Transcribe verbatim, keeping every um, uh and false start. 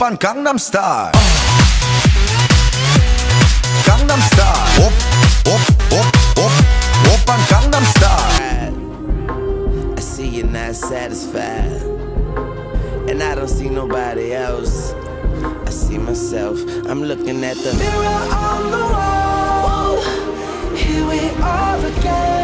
Oppan Gangnam Style. Gangnam Style. Op, op, op, op. Oppan Gangnam Style. I see you're not satisfied, and I don't see nobody else. I see myself. I'm looking at the mirror on the wall. Here we are again.